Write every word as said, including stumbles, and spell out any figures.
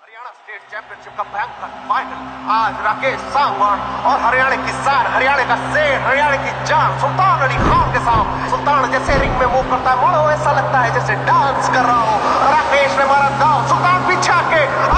Haryana state championship का भयंकर final आज राकेश सांगवान और हरियाणा की शान, हरियाणा का शेर, हरियाणा की जान सुल्तान अली खान के साथ। सुल्तान जैसे रिंग में मूव करता है, मोड़ो ऐसा लगता है जैसे डांस कर रहा हो। राकेश ने मारा दाव, सुल्तान पीछे आके